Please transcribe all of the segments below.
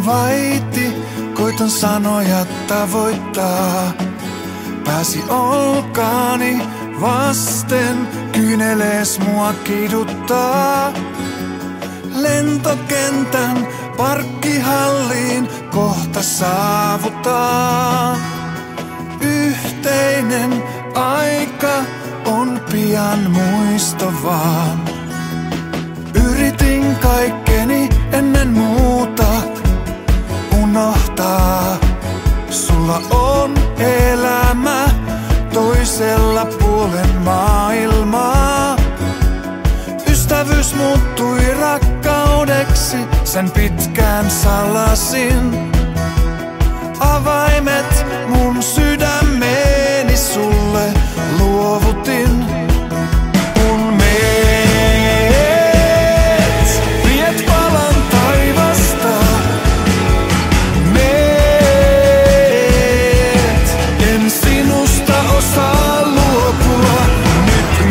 kuin vaiti, koitan sanoja tavoittaa. Pääsi olkaani vasten, kyynelees mua kiduttaa. Lentokentän parkkihalliin kohta saavutaan. Yhteinen aika on pian muisto vaan. Yritin kaikkeni ennen muuta unohtaa. Sulla on elämä toisella puolen maailmaa. Ystävyys muuttui rakkaudeksi, sen pitkään salasin. Avaimet mun sydämeeni sulle luovutin. Kun meet, viet palan taivasta. Meet, en sinusta osaa luopua. Nyt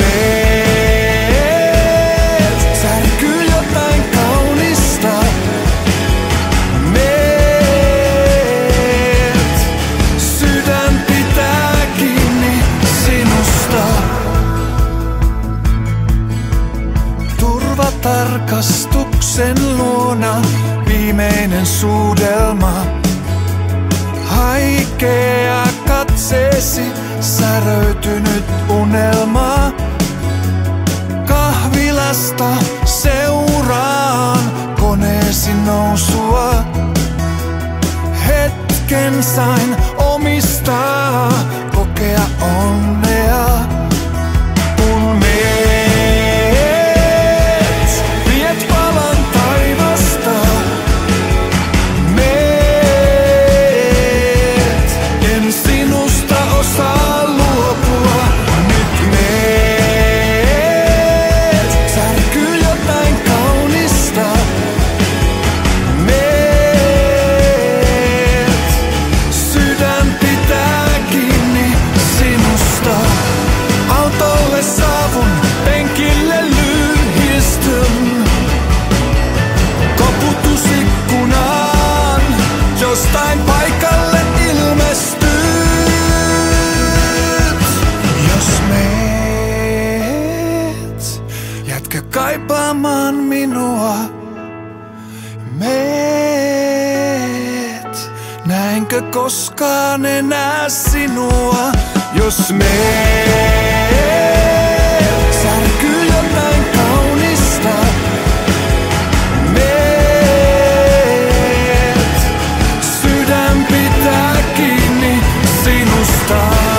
meet, särkyy jotain kaunista. Meet, sydän pitää kiinni sinusta. Turvatarkastuksen luona viimeinen suudelma. Haikea katseesi, säröytynyt unelma. Kahvilasta seuraan koneesi nousua. Hetken sain omistaa, kokea onnea. Kun meet, viet palan taivasta. Meet, en sinusta osaa luopua. Nyt meet, särkyy jotain kaunista. Meet, sydän pitää kiinni sinusta. Autolle saavun, penkille lyhistyn. Koputus ikkunaan, jostain paikalle ilmestyt. Jos meet, jätkä kaipaamaan minua. Meet, näinkö koskaan enää sinua? Jos meet, särkyy jotain kaunista. Meet, sydän pitää kiinni sinusta.